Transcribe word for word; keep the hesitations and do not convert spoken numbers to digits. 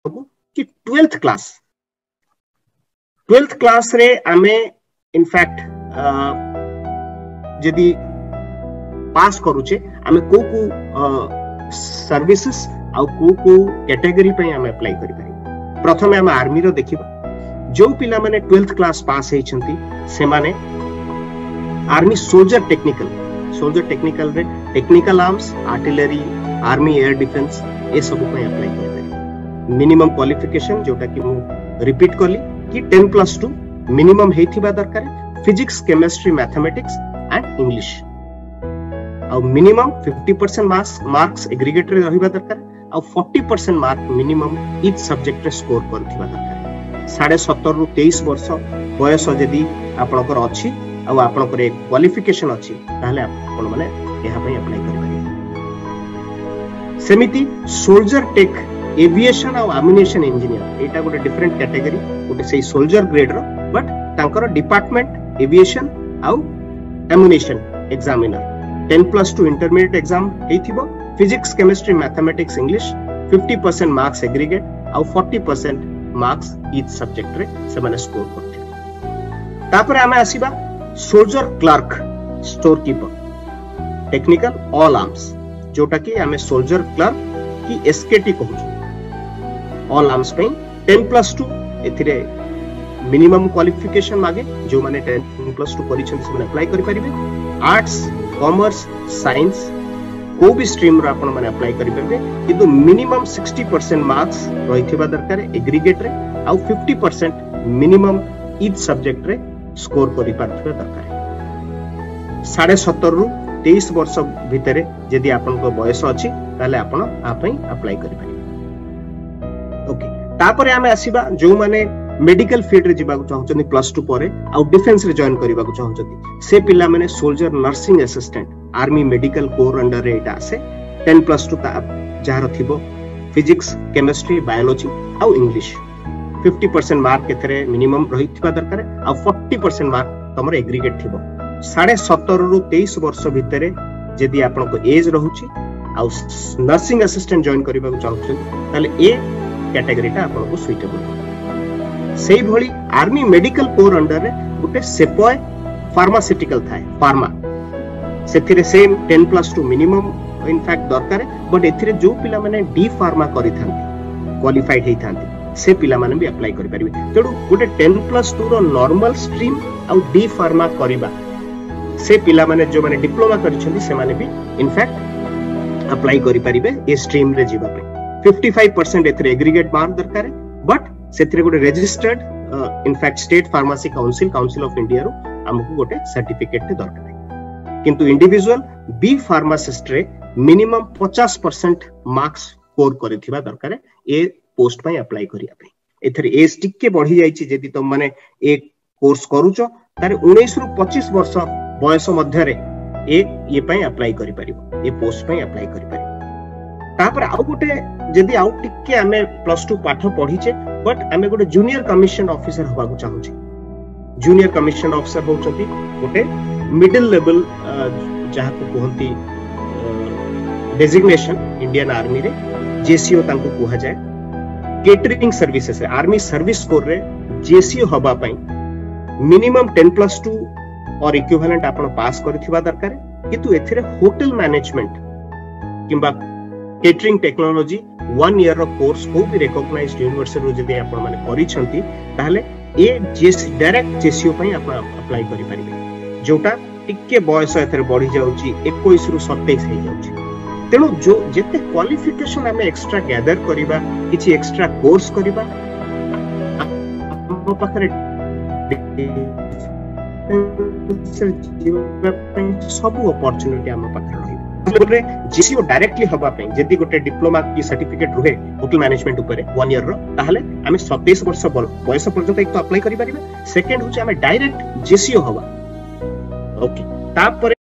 को कि twelfth class twelfth class रे आमे इनफैक्ट जदि पास करूचे आमे को को सर्विसेस आ को को कैटेगरी पे आमे अप्लाई करि पारि। प्रथमे आमे आर्मी रो देखिबा जो पिला माने ट्वेल्थ क्लास पास हे छंती से माने army soldier technical soldier technical रे technical arms artillery army air defence ए सब पे अप्लाई करि पारि। मिनिमम क्वालिफिकेशन जोटा कि मु रिपीट करली कि टेन प्लस टू मिनिमम हेथिबा दरकार physics chemistry mathematics and English आ minimum fifty percent marks marks aggregate रे रहिबा दरकार आ forty percent mark minimum each subject रे स्कोर करथिबा दरकार। साढ़े सत्तर रु तेईस वर्ष बयस जदि आपनकर अछि आ आपनकर एक क्वालिफिकेशन अछि ताहले आपन माने एहा पय अप्लाई करि पारि। सेमिति सोल्जर टेक एविएशन और एम्युनिशन इंजीनियर एटा गोटे डिफरेंट कैटेगरी गोटे से सोल्जर ग्रेड रो बट तांकर डिपार्टमेंट एविएशन आउ ammunition examiner ten plus two intermediate exam हेथिबो physics chemistry mathematics English fifty percent marks aggregate आउ forty percent marks each subject रे से माने स्कोर करथि। तापर हमें आसीबा soldier clerk store keeper technical all arms जोटा कि हमें सोल्जर क्लर्क की एसकेटी कहू ऑल आर्म्स पे टेन प्लस टू एथिरे मिनिमम क्वालिफिकेशन मागे जो माने टेन प्लस टू करिछन से माने अप्लाई करि परिबे। आर्ट्स कॉमर्स साइंस को भी स्ट्रीम रो आपण माने अप्लाई करि परिबे किंतु मिनिमम सिक्सटी परसेंट मार्क्स रहिथिबा दरकार एग्रीगेट रे आ fifty percent minimum each subject रे स्कोर करि पारथिबा दरकार। साढ़े सत्तर रु तेईस वर्ष भितरे यदि आपन को बयस अछि ताले आपण आ पई अप्लाई करि परिबे। ओके तापरे हमें आसीबा जो माने मेडिकल फील्ड रे जिबा को चाहउछन प्लस टू परे आ डिफेंस रे जॉइन करिबा को चाहउछन से पिला माने soldier nursing assistant army medical corps under रे एटा आसे टेन प्लस टू ता जहार थिबो फिजिक्स केमिस्ट्री बायोलॉजी आ इंग्लिश फिफ्टी परसेंट मार्क एथरे मिनिमम रहिथिबा दरकार आ फोर्टी परसेंट मार्क तमर एग्रीगेट थिबो। साढ़े सत्तर रु तेईस वर्ष भितरे यदि आपन को एज रहउची आ नर्सिंग असिस्टेंट जॉइन करिबा को चाहउछन ताले ए कैटेगरी टा आपन को सुइटेबल। सेही भली आर्मी मेडिकल कोर अंडर रे गुटे सेपॉय फार्मास्यूटिकल थाए फार्मा सेथिरे same ten plus two minimum in fact दरकार बट एथिरे जो पिला माने डी फार्मा करि थांती क्वालिफाइड हेई थांती से पिला माने भी अप्लाई करि परिबे। तेडु गुटे टेन प्लस टू रो नॉर्मल स्ट्रीम आ डी फार्मा करिबा से पिला माने जो माने डिप्लोमा करिछन्ती से माने भी इनफैक्ट अप्लाई करि परिबे ए स्ट्रीम रे जीवा पे। फिफ्टी फाइव परसेंट एथिरे एग्रीगेट मार्क दरकार बट सेथिरे गोटे registered in fact state pharmacy council council of India रो हमकु गोटे सर्टिफिकेट ते दरकार किंतु इंडिविजुअल बी फार्मासिस्ट रे मिनिमम पचास परसेंट मार्क्स स्कोर करिथिबा दरकार ए पोस्ट पय अप्लाई करिया पे। एथिरे एज टिके बढ़ी जाईची जदि तुम माने ए कोर्स करूचो तारे उन्नीस रु पच्चीस वर्ष बयस मध्य रे ए ये पय अप्लाई करि परिबो ए पोस्ट पय अप्लाई करि परिबो। तापर आउ गोटे जदि आउ टिके हमें प्लस टू पाठ पढीचे बट हमें गोटे जूनियर कमिशन ऑफिसर होबा को चाहूची। जूनियर कमिशन ऑफिसर होचंती गोटे मिडिल लेवल जहा को कहंती डेजिग्नेशन इंडियन आर्मी रे जेसीओ तांको कुहा जाय। केटरिंग सर्विसेस रे आर्मी सर्विस कोर रे जेसीओ होबा पई मिनिमम टेन प्लस टू और इक्विवेलेंट आपण पास करथिबा दरकार किंतु एथिरे होटल मैनेजमेंट किंबा केटरिंग टेक्नोलॉजी वन ईयर रो कोर्स को भी रिकॉग्नाइज्ड यूनिवर्सिटी रो जदि आपण माने करि छंती ताहले ए जेस डायरेक्ट जेसीओ पई आपण अप्लाई करि परिबे जोटा टिके बयस एथरे बढ़ी जाउची इक्कीस रु सत्ताईस हे जाउची। तेणु जो जेते क्वालिफिकेशन हमें एक्स्ट्रा गैदर करिबा किछि एक्स्ट्रा कोर्स करिबा हम पाखरे सब अपॉर्चुनिटी हम पाखरे रही रे जेसीओ डायरेक्टली हबा पे जदि गोटे डिप्लोमा की सर्टिफिकेट रुहे होटल मैनेजमेंट ऊपर वन ईयर रो ताहले हमें सत्ताईस वर्ष बयस पर्यंत एक तो अप्लाई करि परिबे। सेकंड होचे हमें डायरेक्ट जेसीओ हबा ओके तापर